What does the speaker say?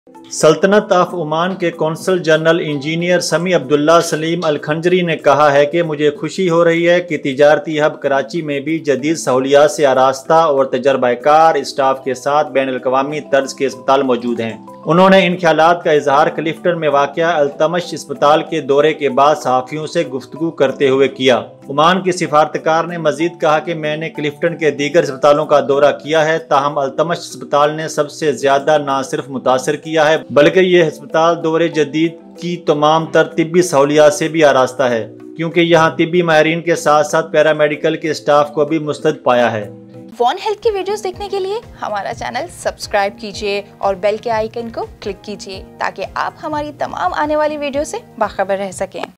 सल्तनत of Oman के consul general engineer Sami Abdullah Salim अल खंजरी ने कहा है कि मुझे खुशी हो रही है कि तिजारती हब कराची में भी जदीद सहूलियात से आरास्ता और तजर्बाकार स्टाफ के साथ बैनुल अक़वामी तर्ज के अस्पताल मौजूद हैं। उन्होंने इन ख्यालात का इजहार क्लिफ्टन में वाक़या अल्तमश अस्पताल के दौरे के बाद सहाफ़ियों से गुफ्तगू करते हुए किया। ओमान की सिफारतकार ने मजीद कहा कि मैंने क्लिफ्टन के दीगर अस्पतालों का दौरा किया है, ताहम अल्तमश अस्पताल ने सबसे ज्यादा न सिर्फ मुतासर किया है बल्कि यह अस्पताल दौरे जदीद की तमाम तर तिब्बी सहूलियात से भी आरास्ता है, क्योंकि यहाँ तिब्बी माहिरीन के साथ साथ पैरामेडिकल के स्टाफ को भी मुस्तैद पाया है। वन हेल्थ की वीडियोस देखने के लिए हमारा चैनल सब्सक्राइब कीजिए और बेल के आइकन को क्लिक कीजिए ताकि आप हमारी तमाम आने वाली वीडियो से बाखबर रह सकें।